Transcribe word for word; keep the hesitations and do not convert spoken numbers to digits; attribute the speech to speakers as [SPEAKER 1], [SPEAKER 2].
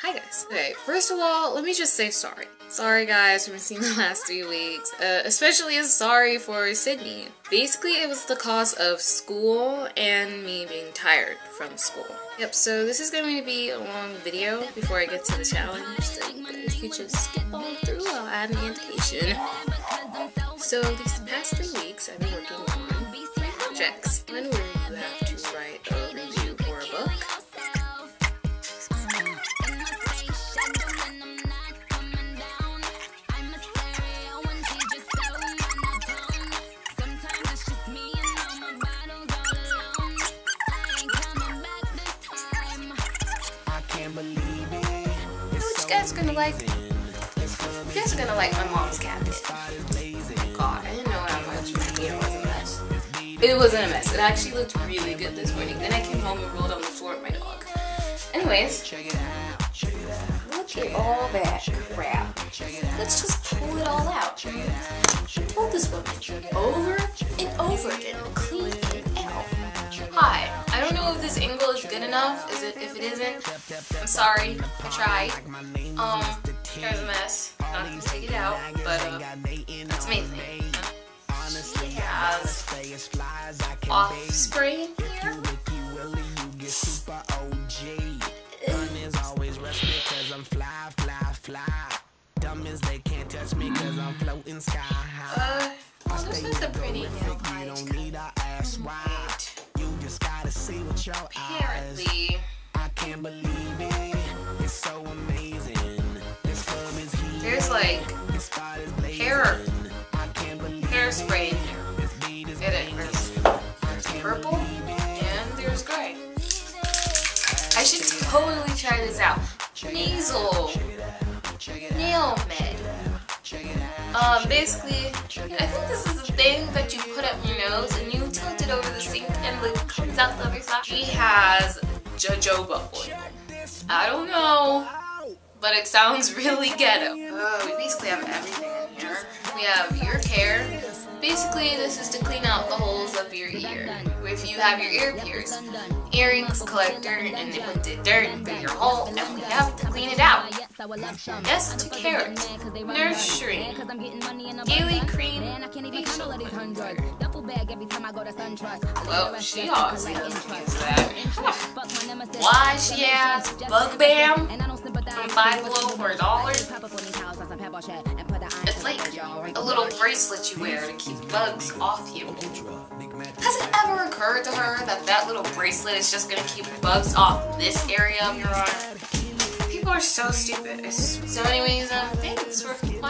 [SPEAKER 1] Hi guys. Okay, first of all, let me just say sorry. Sorry guys for missing the last three weeks. Uh, especially a sorry for Sydney. Basically, it was the cause of school and me being tired from school. Yep, so this is going to be a long video before I get to the challenge, so you guys can just skip all through. I'll add an annotation. So these past three weeks, I've been working on three projects. One where you have to write a review for a book. You guys are gonna like, you guys are gonna like my mom's cabinet. God, I didn't know how much my hair was a mess. It wasn't a mess. It actually looked really good this morning. Then I came home and rolled on the floor with my dog. Anyways, look at all that crap. Let's just pull it all out. I told this woman over and over again, clean it out. Hi, I don't know if this angle is good enough. Is it? If it isn't, I'm sorry. I tried. Um, here's a mess. Not gonna take it out, but uh, that's amazing. She has off spray in here. Uh, oh, this is a pretty nail bite. Apparently, I can't believe it. It's so amazing. There's like hair, hairspray in here. Get it? There's, there's purple and there's gray. I should totally try this out. Nasal nail med. Um, basically, I think this is the thing that you put up your nose and you tilt it over the sink and it comes out the other side. She has jojoba oil. I don't know, but it sounds really ghetto. Uh, we basically have everything in here. We have ear care. Basically, this is to clean out the holes of your ear. If you have your ear pierced, earrings collect dirt and they put the dirt through your hole, and we have to clean it out. Yes to carrot, nursery, daily cream, facial cleanser. Well, she obviously doesn't use that. Why she has Bug Bam from Five Below for a dollar? It's like a little bracelet you wear to keep bugs off you. Has it ever occurred to her that that little bracelet is just gonna keep bugs off this area of your arm? People are so stupid. So anyways, um, thanks for